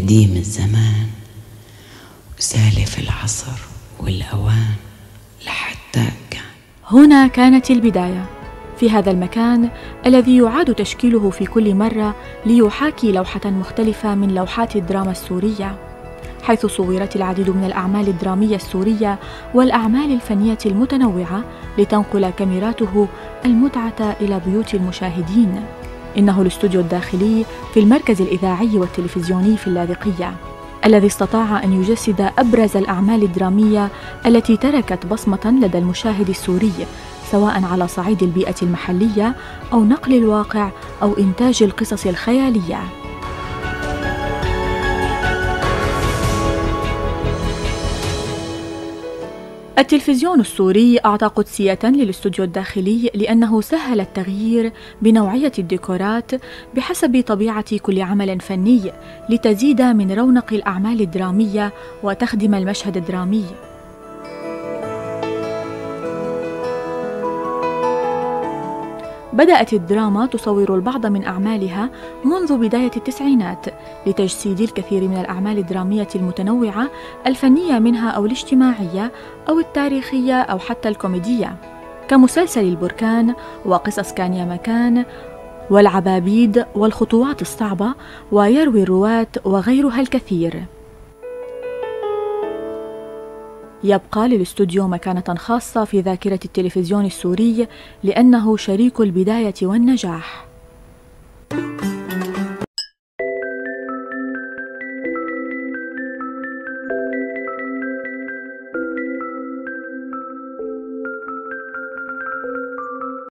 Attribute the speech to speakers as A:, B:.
A: قديم الزمان وسالف العصر والأوان لحتى كان.
B: هنا كانت البداية، في هذا المكان الذي يعاد تشكيله في كل مرة ليحاكي لوحة مختلفة من لوحات الدراما السورية، حيث صورت العديد من الأعمال الدرامية السورية والأعمال الفنية المتنوعة لتنقل كاميراته المتعة إلى بيوت المشاهدين. إنه الاستوديو الداخلي في المركز الإذاعي والتلفزيوني في اللاذقية، الذي استطاع أن يجسد أبرز الأعمال الدرامية التي تركت بصمة لدى المشاهد السوري، سواء على صعيد البيئة المحلية أو نقل الواقع أو إنتاج القصص الخيالية. التلفزيون السوري أعطى قدسية للاستوديو الداخلي لأنه سهل التغيير بنوعية الديكورات بحسب طبيعة كل عمل فني لتزيد من رونق الأعمال الدرامية وتخدم المشهد الدرامي. بدأت الدراما تصور البعض من أعمالها منذ بداية التسعينات لتجسيد الكثير من الأعمال الدرامية المتنوعة الفنية منها أو الاجتماعية أو التاريخية أو حتى الكوميدية، كمسلسل البركان وقصص كان يا مكان والعبابيد والخطوات الصعبة ويروي الرواة وغيرها الكثير. يبقى للاستوديو مكانة خاصة في ذاكرة التلفزيون السوري لأنه شريك البداية والنجاح.